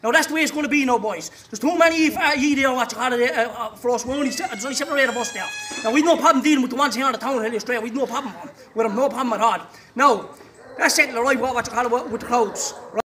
Now that's the way it's going to be now, boys. There's too many ye there what you call it for us. There's only 7 or 8 of us there. Now we've no problem dealing with the ones here on the town hill straight. We've no problem with them, no problem at all. Now, let's settle right what you call it with the crowds. Right?